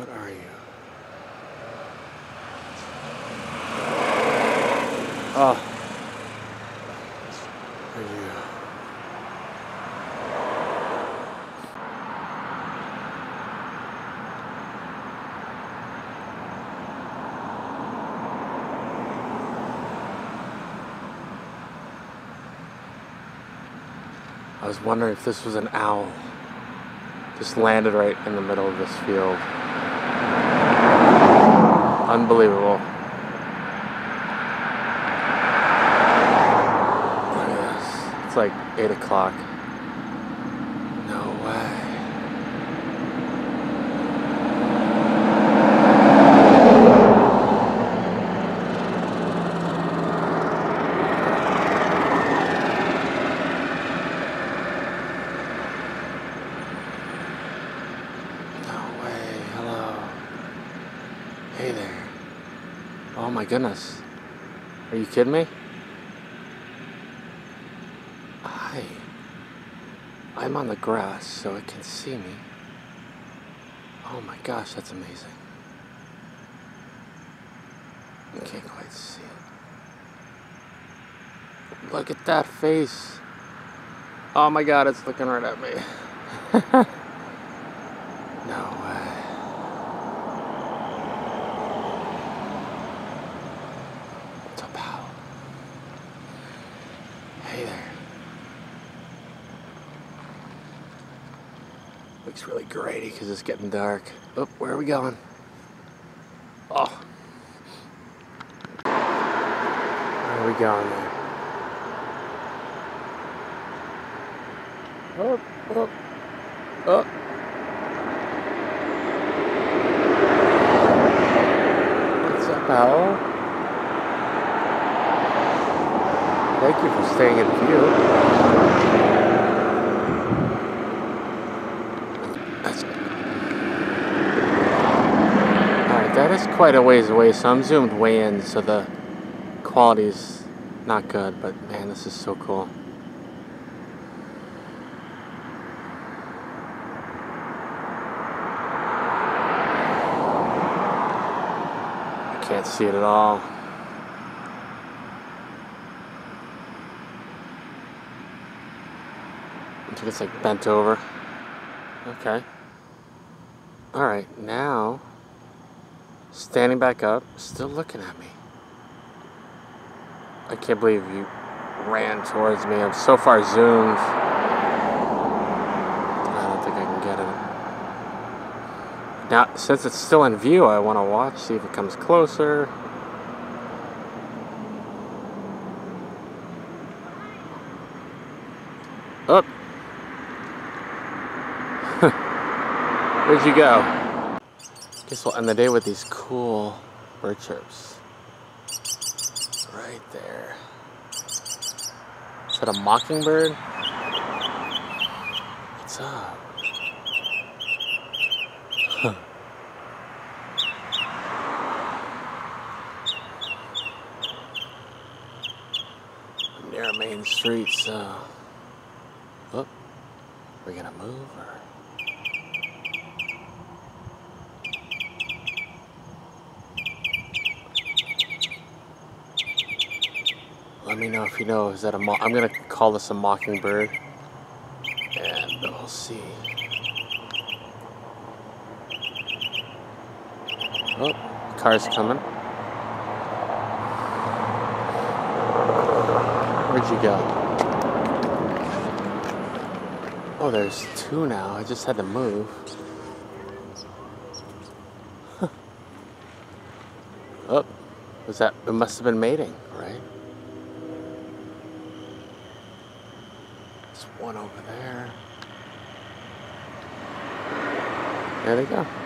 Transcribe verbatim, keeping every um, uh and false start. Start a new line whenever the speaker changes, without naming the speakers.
What are you? Oh. Are you? I was wondering if this was an owl. Just landed right in the middle of this field. Unbelievable. Look at this. It's like eight o'clock. No way. Hey there. Oh my goodness. Are you kidding me? Hi. I'm on the grass so it can see me. Oh my gosh, that's amazing. I can't quite see it. Look at that face. Oh my god, it's looking right at me. No way. Hey there. Looks really grady because it's getting dark. Oh, where are we going? Oh. Where are we going there? Oh, oh, oh. What's up, owl? Thank you for staying in view. That's... Alright, that is quite a ways away, so I'm zoomed way in, so the quality's not good, but man, this is so cool. I can't see it at all. I think it's like bent over. Okay. Alright, now standing back up, still looking at me. I can't believe you ran towards me. I'm so far zoomed. I don't think I can get it. Now, since it's still in view, I want to watch, see if it comes closer. Up. Where'd you go? Guess we'll end the day with these cool bird chirps. Right there. Is that a mockingbird? What's up? Huh. I'm near a main street, so... Oh, we're gonna move or... Let me know if you know, is that a mo- I'm gonna call this a mockingbird, and we'll see. Oh, car's coming. Where'd you go? Oh, there's two now. I just had to move. Huh. Oh, was that? It must have been mating, right? One over there. There they go.